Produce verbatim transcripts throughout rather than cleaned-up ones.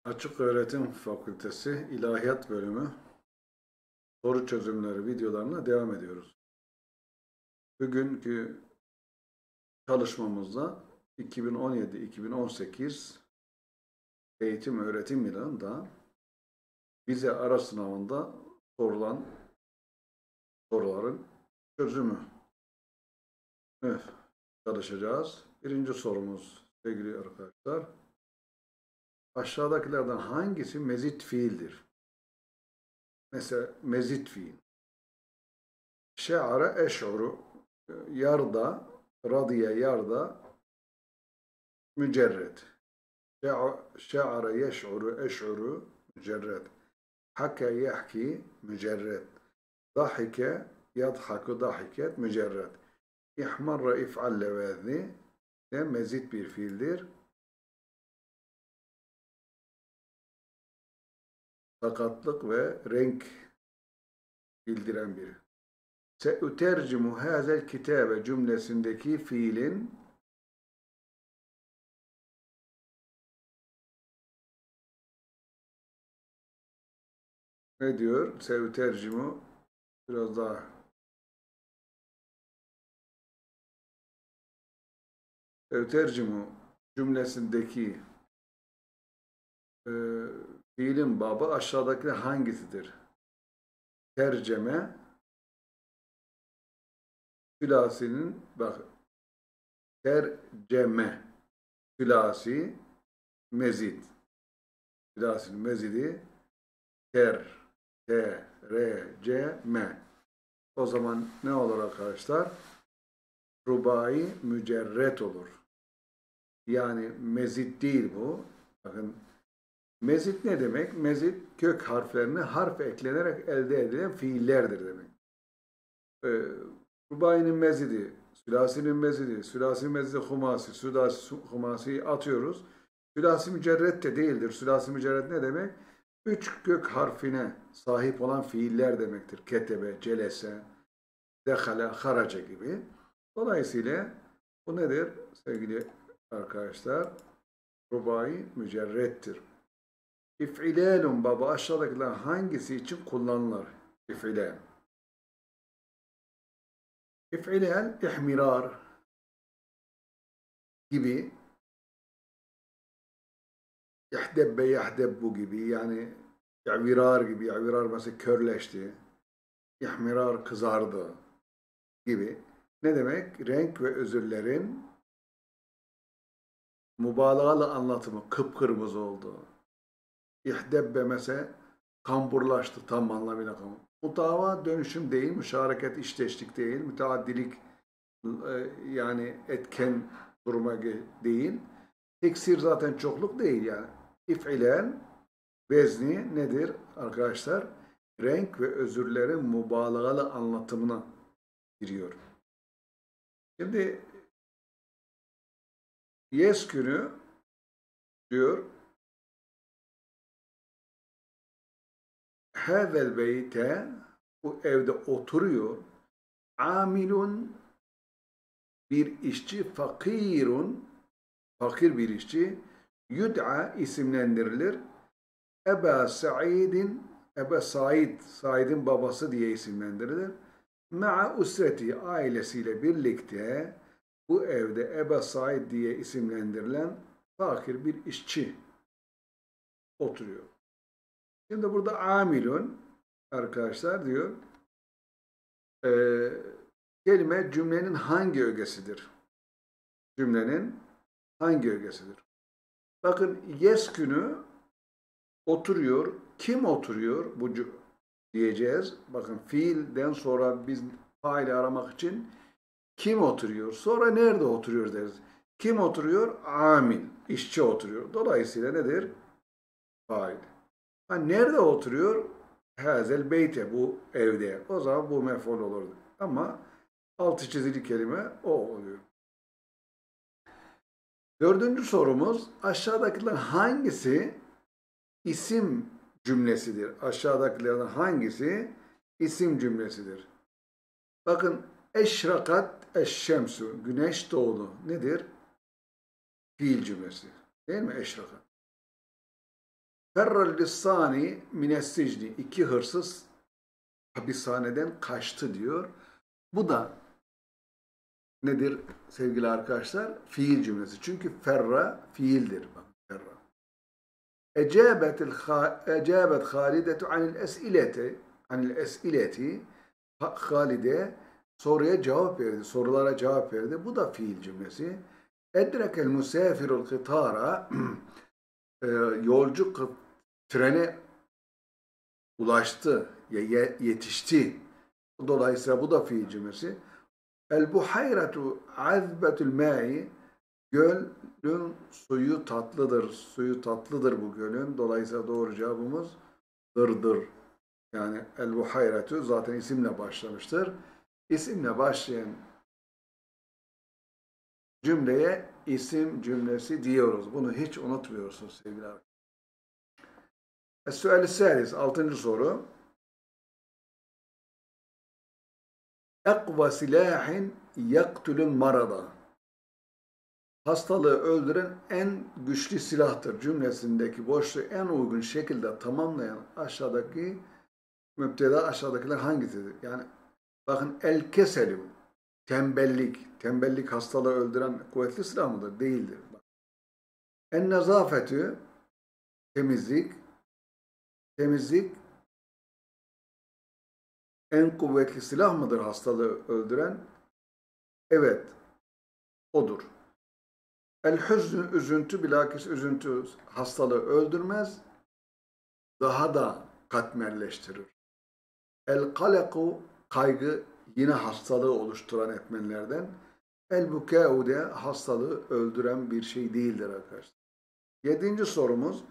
Açıköğretim Fakültesi İlahiyat Bölümü soru çözümleri videolarına devam ediyoruz. Bugünkü çalışmamızda iki bin on yedi iki bin on sekiz eğitim öğretim yılında vize ara sınavında sorulan soruların çözümü çalışacağız. Birinci sorumuz sevgili arkadaşlar. Aşağıdakilerden hangisi mezit fiildir? Mesela mezit fiil. Şe'are eş'uru yarda, radiye yarda mücerred. Şe'are yeş'uru eş'uru mücerred. Hake yahki mücerred. Dahike yadhaku dahiket mücerred. İhmarra if'al levazi de mezit bir fiildir. Sakatlık ve renk bildiren bir. Se'utercimu hazel kitabe cümlesindeki fiilin ne diyor? Se'utercimu biraz daha Se'utercimu cümlesindeki e, fiilin babı aşağıdaki hangisidir? Terceme sülasinin bak terceme sülasi mezid sülasinin mezidi ter t r c m o zaman ne olur arkadaşlar? Rubai mücerret olur. Yani mezit değil bu. Bakın mezit ne demek? Mezit kök harflerine harf eklenerek elde edilen fiillerdir demek. Ee, Rubai'nin mezidi, sülasinin mezidi, sülasinin mezidi humasi, sülasi humasiyi atıyoruz. Sülasi mücerret de değildir. Sülasi mücerret ne demek? Üç kök harfine sahip olan fiiller demektir. Ketebe, celese, dehale, haraca gibi. Dolayısıyla bu nedir sevgili arkadaşlar? Rubai mücerrettir. İf'ilelun baba aşağıdakiler hangisi için kullanılır? İf'ilel. İf'ilel ihmirar gibi, yahdebbe yahdebbu gibi, yani i'virar gibi, i'virar mesela körleşti, ihmirar kızardı gibi. Ne demek? Renk ve özürlerin mübalağalı anlatımı kıpkırmızı oldu. İhdebbe mesela kamburlaştı tam anlamıyla kamur. Mutava dönüşüm değil, müşareket işteşlik değil, müteaddilik yani etken duruma değil. Teksir zaten çokluk değil yani. İf'ilen vezni nedir arkadaşlar? Renk ve özürlerin mübalağalı anlatımına giriyor. Şimdi yeskünü diyor Hâzel beyte bu evde oturuyor. Amilun bir işçi, fakirun fakir bir işçi, yud'a isimlendirilir. Eba Said'in Eba Said, Said'in babası diye isimlendirilir. Ma'a usreti ailesiyle birlikte bu evde Eba Said diye isimlendirilen fakir bir işçi oturuyor. Şimdi burada amilun arkadaşlar diyor e, kelime cümlenin hangi ögesidir? Cümlenin hangi ögesidir? Bakın yeskünü oturuyor. Kim oturuyor? Bu diyeceğiz. Bakın fiilden sonra biz faili aramak için kim oturuyor? Sonra nerede oturuyor deriz. Kim oturuyor? Amil. İşçi oturuyor. Dolayısıyla nedir? Fail. Ha, nerede oturuyor? Hazel beyte, bu evde. O zaman bu mef'ul olurdu. Ama altı çizili kelime o oluyor. Dördüncü sorumuz aşağıdakilerden hangisi isim cümlesidir? Aşağıdakilerden hangisi isim cümlesidir? Bakın eşrakat eşşemsu, güneş doğdu. Nedir? Fiil cümlesi. Değil mi eşrakat? Ferrel lissani minessicni. İki hırsız hapishaneden kaçtı diyor. Bu da nedir sevgili arkadaşlar? Fiil cümlesi. Çünkü ferra fiildir. Ferra. Ecabet Halidetu anil es'ileti anil es'ileti Halide soruya cevap verdi. Sorulara cevap verdi. Bu da fiil cümlesi. Edrekel musafirul kıtara yolcu trene ulaştı, yetişti. Dolayısıyla bu da fiil cümlesi. El buhayratu azbetul ma'i gölün suyu tatlıdır. Suyu tatlıdır bu gölün. Dolayısıyla doğru cevabımız dırdır. Yani el buhayratu zaten isimle başlamıştır. İsimle başlayan cümleye isim cümlesi diyoruz. Bunu hiç unutmuyorsunuz sevgili arkadaşlar. Es-su'al salis, altıncı soru. Ekva silahin yaktulun marada. Hastalığı öldüren en güçlü silahtır cümlesindeki boşluğu en uygun şekilde tamamlayan aşağıdaki müpteda aşağıdakiler hangisidir? Yani bakın el keselu tembellik. Tembellik hastalığı öldüren kuvvetli silah mıdır? Değildir. En nezafetü temizlik. Temizlik en kuvvetli silah mıdır hastalığı öldüren? Evet, odur. El hüznü üzüntü bilakis üzüntü hastalığı öldürmez, daha da katmerleştirir. El kaleku kaygı yine hastalığı oluşturan etmenlerden. El bukâ'u de hastalığı öldüren bir şey değildir arkadaşlar. Yedinci sorumuz.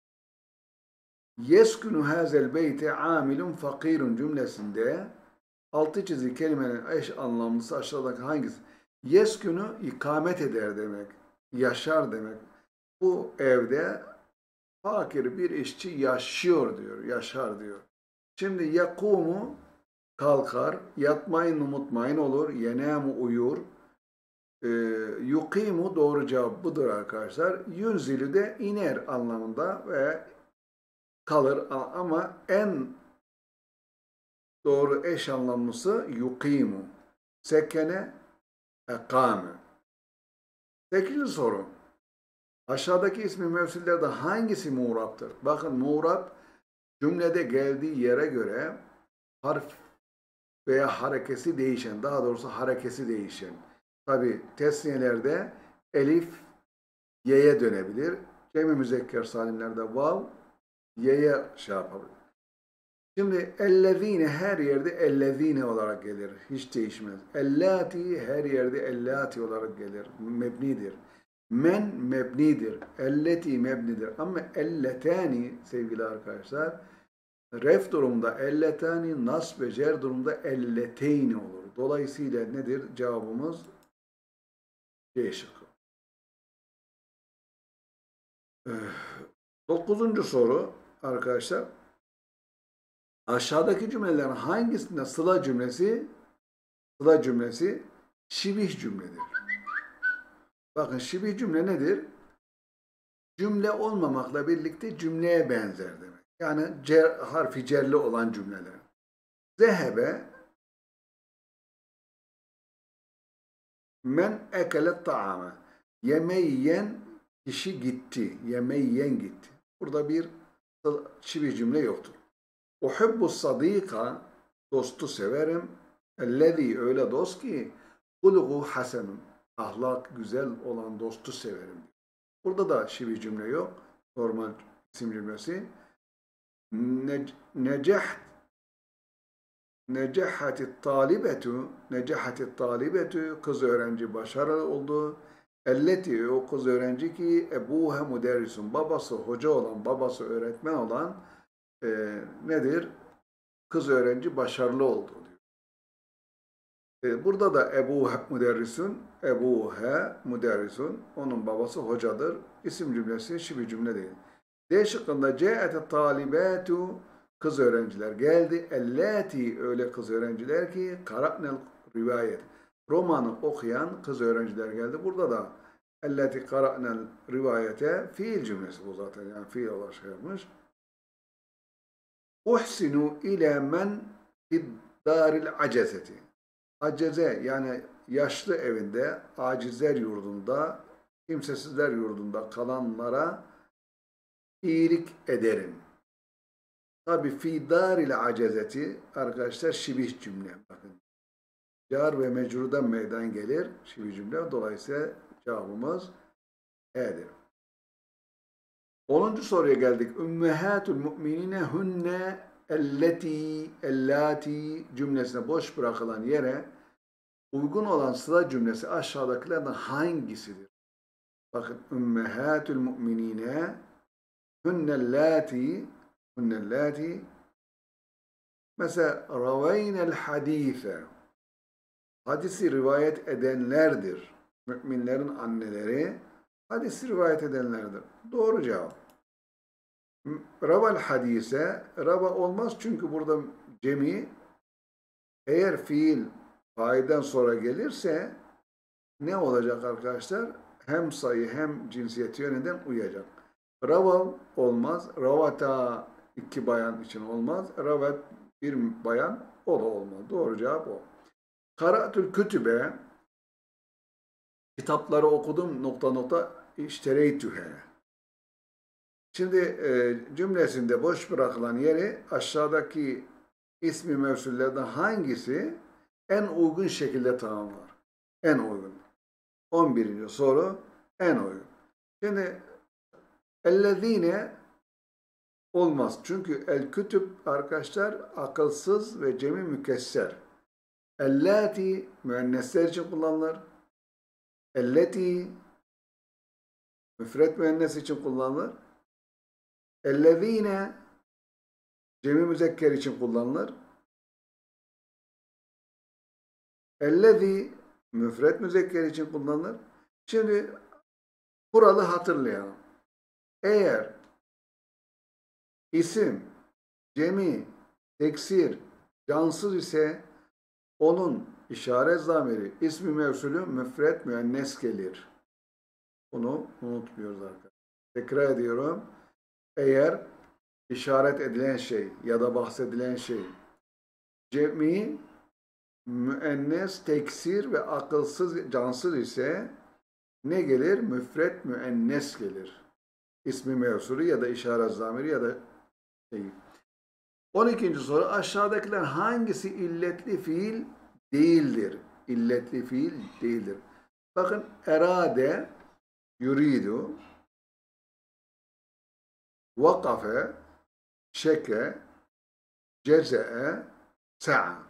Yeskunu hazel beyti amilun fakirun cümlesinde altı çizili kelimenin eş anlamlısı aşağıdaki hangisi? Yeskunu ikamet eder demek, yaşar demek. Bu evde fakir bir işçi yaşıyor diyor, yaşar diyor. Şimdi yakumu kalkar, yatmayın mutmain olur, yenamu uyur, e, yukimu doğru cevap budur arkadaşlar. Yunzilu de iner anlamında ve kalır ama en doğru eş anlamlısı yukimu. Sekene ekame. Sekizinci soru. Aşağıdaki ismi mevsillerde hangisi muğraptır? Bakın muğrap cümlede geldiği yere göre harf veya harekesi değişen, daha doğrusu harekesi değişen. Tabi tesniyelerde elif y'ye dönebilir. Cem-i müzekker salimlerde vav y'ye şey yapabilir. Şimdi ellezine her yerde ellezine olarak gelir. Hiç değişmez. Ellati her yerde ellati olarak gelir. Mebnidir. Men mebnidir. Elleti mebnidir. Ama elletani sevgili arkadaşlar ref durumda elletani, nasb ve cer durumda elleteyni olur. Dolayısıyla nedir? Cevabımız C şıkkı. Dokuzuncu soru arkadaşlar. Aşağıdaki cümlelerin hangisinde sıla cümlesi sıla cümlesi şibih cümledir? Bakın şibih cümle nedir? Cümle olmamakla birlikte cümleye benzer demek. Yani cer, harfi cerli olan cümleler. Zehebe men ekelet ta'ame. Yemeği yiyen kişi gitti. Yemeği yiyen gitti. Burada bir şibih cümle yoktur. Uhibbu sadika dostu severim. Ellezî öyle dost ki hulugu hasenun. Ahlak güzel olan dostu severim. Burada da şibih cümle yok. Normal isim cümlesi. Necah Necahatit talibetu Necahatit talibetu kız öğrenci başarılı oldu. Elleti o kız öğrenci ki ebuha müderrisun babası hoca olan babası öğretmen olan e, nedir? Kız öğrenci başarılı oldu diyor. E, burada da ebuha müderrisun ebuha müderrisun onun babası hocadır. İsim cümlesi şibih cümle değil. D şıkkında ce'ete talibatu kız öğrenciler geldi. Ellati öyle kız öğrenciler ki kara'nel rivayet romanı okuyan kız öğrenciler geldi. Burada da elleti kara'nel rivayete fiil cümlesi bu zaten. Yani fiil olarak şey yapmış. Uhsinu ile men fiddaril acezeti. Aceze yani yaşlı evinde, acizler yurdunda, kimsesizler yurdunda kalanlara iyilik ederim. Tabi fiddaril acezeti arkadaşlar şibih cümle. Bakın. Car ve mecrudan meydan gelir. Şibih cümle. Dolayısıyla cevabımız E'dir. onuncu soruya geldik. Ümmehatul mu'minine hunne elleti ellati cümlesine boş bırakılan yere uygun olan sıla cümlesi aşağıdakilerden hangisidir? Bakın ümmehatul mu'minine hunne ellati hunne ellati mesela raveynel hadise hadisi rivayet edenlerdir. Müminlerin anneleri hadisi rivayet edenlerdir. Doğru cevap. Raval hadise, rava olmaz çünkü burada cemi eğer fiil failden sonra gelirse ne olacak arkadaşlar? Hem sayı hem cinsiyeti yönünden uyacak. Rava olmaz. Ravata iki bayan için olmaz. Ravat bir bayan o da olmaz. Doğru cevap o. Kara'tül kütübe kitapları okudum nokta nokta iştereytühe. Şimdi e, cümlesinde boş bırakılan yeri aşağıdaki ismi mevsullerden hangisi en uygun şekilde tamamlar? En uygun. on birinci soru en uygun. Şimdi ellezine olmaz. Çünkü el kütüb arkadaşlar akılsız ve cemi mükesser. Ellati müennesler için kullanılır. Elleti müfret müennes için kullanılır. Ellezine cemi müzekker için kullanılır. Ellezi müfret müzekker için kullanılır. Şimdi kuralı hatırlayalım. Eğer isim, cemi, teksir, cansız ise onun işaret zamiri, ismi mevsulü müfret müennes gelir. Bunu unutmuyoruz arkadaşlar. Tekrar ediyorum. Eğer işaret edilen şey ya da bahsedilen şey cemi, müennes, teksir ve akılsız, cansız ise ne gelir? Müfret müennes gelir. İsmi mevsulü ya da işaret zamiri ya da şey. on ikinci soru aşağıdakiler hangisi illetli fiil değildir? İlletli fiil değildir. Bakın erade, yuridu, vakafe, şeke, ceze'e, sa'a.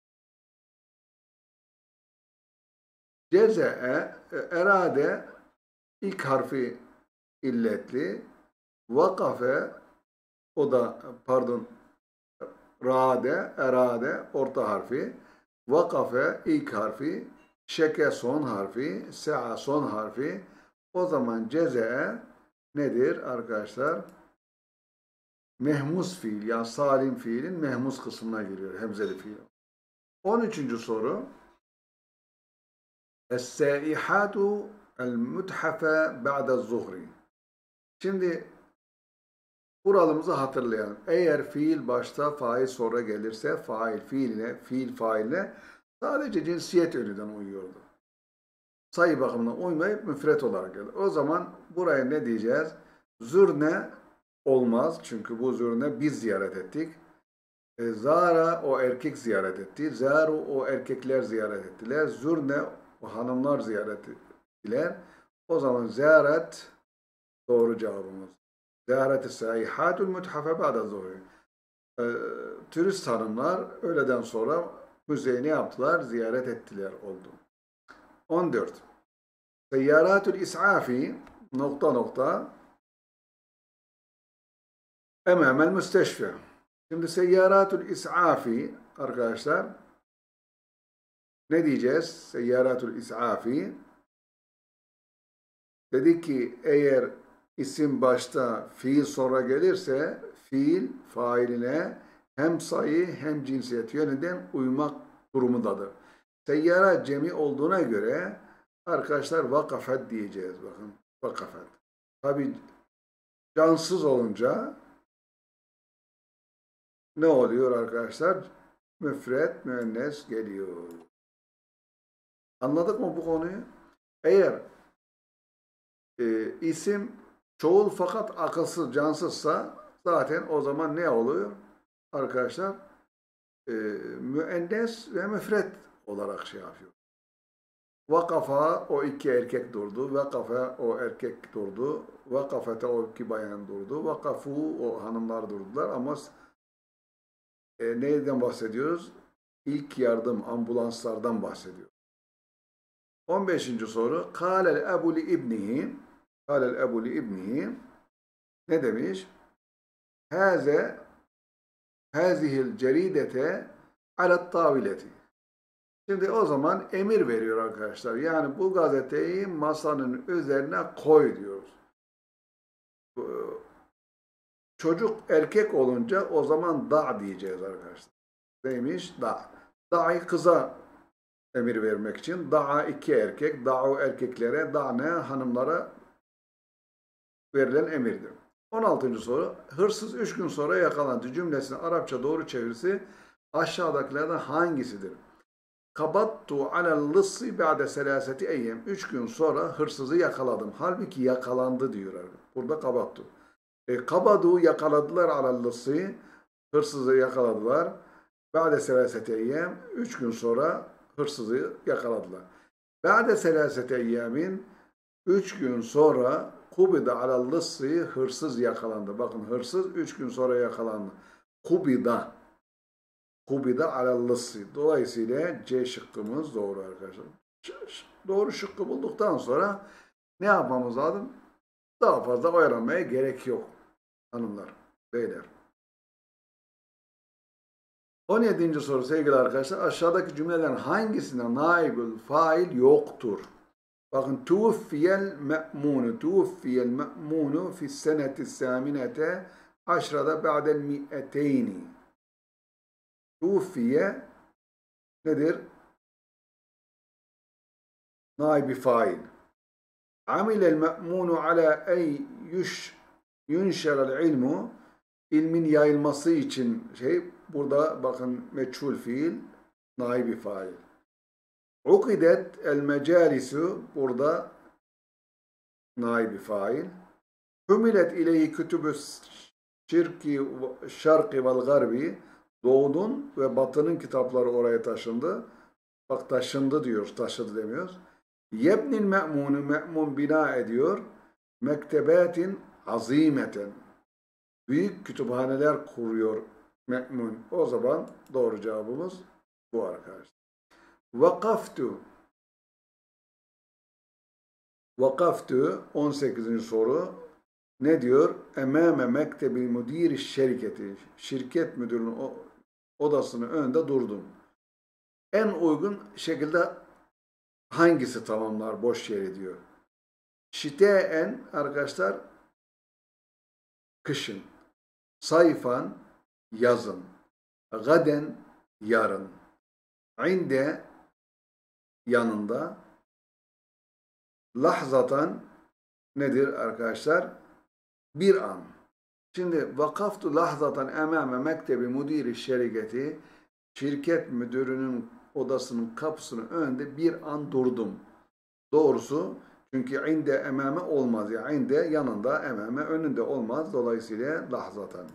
Ceze'e, erade ilk harfi illetli, vakafe o da pardon rade, erade orta harfi, vakafe ilk harfi, şeke son harfi, sa'a son harfi. O zaman ceze'e nedir arkadaşlar? Mehmus fiil, yani salim fiilin mehmus kısmına giriyor. Hemzeli fiil. on üçüncü soru. Es-sâihâtu el-müthafe ba'de'z-zuhri. Şimdi kuralımızı hatırlayalım. Eğer fiil başta, fail sonra gelirse fail fiiline, fiil failine sadece cinsiyet yönünden uyuyordu. Sayı bakımından uymayıp müfret olarak gelir. O zaman buraya ne diyeceğiz? Zürne olmaz. Çünkü bu zürne biz ziyaret ettik. E, Zara o erkek ziyaret etti. Zaru o erkekler ziyaret ettiler. Zürne o hanımlar ziyaret ettiler. O zaman ziyaret doğru cevabımız. Ziyaret-i sâihâtul müthafe ba'de'z-zuhri. E, turist hanımlar öğleden sonra müzeyi ne yaptılar? Ziyaret ettiler oldu. on dört. Seyyaratul is'afi nokta nokta emamel müsteşfe. Şimdi seyyaratul is'afi arkadaşlar ne diyeceğiz? Seyyaratul is'afi dedik ki eğer isim başta fiil sonra gelirse fiil failine hem sayı hem cinsiyet yönünden uymak durumundadır. Seyyara cemi olduğuna göre arkadaşlar vakafet diyeceğiz. Bakın vakafet. Tabi cansız olunca ne oluyor arkadaşlar? Müfret, müennes geliyor. Anladık mı bu konuyu? Eğer e, isim çoğul fakat akılsız, cansızsa zaten o zaman ne oluyor? Arkadaşlar e, müennes ve müfret olarak şey yapıyor. Vakafa o iki erkek durdu. Vakafa o erkek durdu. Vakafete o iki bayan durdu. Vakafu o hanımlar durdular. Ama e, neyden bahsediyoruz? İlk yardım ambulanslardan bahsediyoruz. on beşinci soru. Kâlel ebu li ibnihi Kâlel ebu li ibnihi ne demiş? Hâze hâzihil ceridete alet tavileti. Şimdi o zaman emir veriyor arkadaşlar. Yani bu gazeteyi masanın üzerine koy diyoruz. Çocuk erkek olunca o zaman da diyeceğiz arkadaşlar. Neymiş? Da. Da'yı kıza emir vermek için. Da'a iki erkek. Da'u erkeklere, da'ne hanımlara verilen emirdir. on altıncı soru. Hırsız üç gün sonra yakalandı cümlesinin Arapça doğru çevirisi aşağıdakilerden hangisidir? Kabattu alel lıssi ba'de selaseti eyyem. Üç gün sonra hırsızı yakaladım. Halbuki yakalandı diyor. Burada kabattu. E, kabadu yakaladılar alel lıssi. Hırsızı yakaladılar. Ba'de selaseti eyyem. Üç gün sonra hırsızı yakaladılar. Ba'de selaseti eyyemin. Üç gün sonra kubida alel lıssi. Hırsız yakalandı. Bakın hırsız üç gün sonra yakalandı. Kubida. Kubida alellısı. Dolayısıyla C şıkkımız doğru arkadaşlar. Doğru şıkkı bulduktan sonra ne yapmamız lazım? Daha fazla oyalanmaya gerek yok hanımlar, beyler. on yedinci soru sevgili arkadaşlar. Aşağıdaki cümlelerin hangisinde naibül fail yoktur? Bakın tuvuffiyel me'munu. Tuvuffiyel me'munu fis seneti saminete aşrada ba'del mi'eteyni. Tufiye nedir? Naibi fail. Amilel me'munu ala ey yuş yunşerel ilmu. İlmin yayılması için şey burada bakın meçhul fiil naibi fail. Ukidet el mecalisu burada naibi fail. Hümilet ileyhi kütübüs şirki şarkı vel garbi. Doğunun ve batının kitapları oraya taşındı. Bak taşındı diyor, taşıdı demiyoruz. Yebnil me'munu, me'mun bina ediyor. Mektebatin azimeten. Büyük kütüphaneler kuruyor me'mun. O zaman doğru cevabımız bu arkadaşlar. Vakaftu. Vakaftu on sekizinci soru. Ne diyor? Emame mektebil müdiri şirketi. Şirket müdürünün odasının önünde durdum. En uygun şekilde hangisi tamamlar boş yeri diyor. Şite'en arkadaşlar kışın. Sayfan yazın. Gaden yarın. İnde yanında. Lahzatan nedir arkadaşlar? Bir an. Şimdi vakaftu lahzatan emame mektebi müdiri şirketi, şirket müdürünün odasının kapısının önünde bir an durdum. Doğrusu çünkü inde emame olmaz. Yani inde yanında, emame önünde olmaz. Dolayısıyla lahzatan.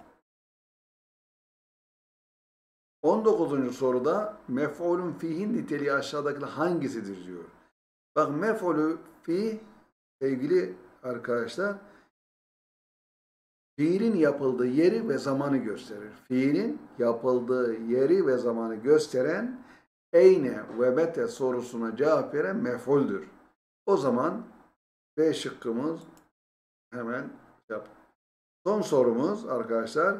on dokuzuncu soruda mef'ulün fihin niteliği aşağıdaki hangisidir diyor. Bak mef'ulü fi sevgili arkadaşlar fiilin yapıldığı yeri ve zamanı gösterir. Fiilin yapıldığı yeri ve zamanı gösteren eyne ve mete sorusuna cevap veren mef'uldür. O zaman B şıkkımız hemen yap. Son sorumuz arkadaşlar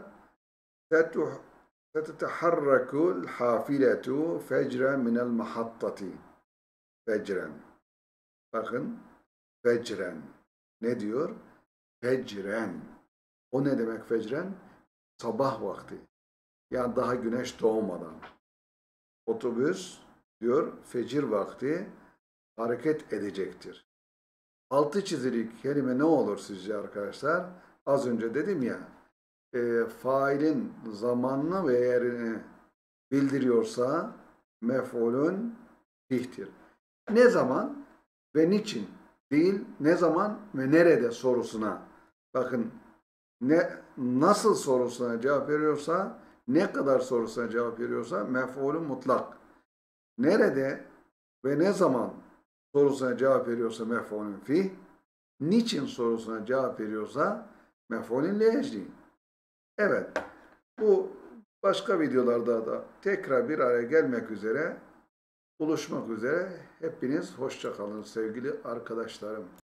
seteteharrakul hafiletu fecren minel mahattati. Fecren. Bakın fecren. Ne diyor? Fecren. O ne demek fecren? Sabah vakti. Yani daha güneş doğmadan. Otobüs diyor fecir vakti hareket edecektir. Altı çizili kelime ne olur sizce arkadaşlar? Az önce dedim ya, e, failin zamanını ve yerini bildiriyorsa mef'ulün bih'tir. Ne zaman ve niçin değil, ne zaman ve nerede sorusuna bakın, ne nasıl sorusuna cevap veriyorsa, ne kadar sorusuna cevap veriyorsa mef'ulün mutlak. Nerede ve ne zaman sorusuna cevap veriyorsa mef'ulün fih, niçin sorusuna cevap veriyorsa mef'ulün liecli. Evet, bu başka videolarda da tekrar bir araya gelmek üzere, buluşmak üzere. Hepiniz hoşça kalın sevgili arkadaşlarım.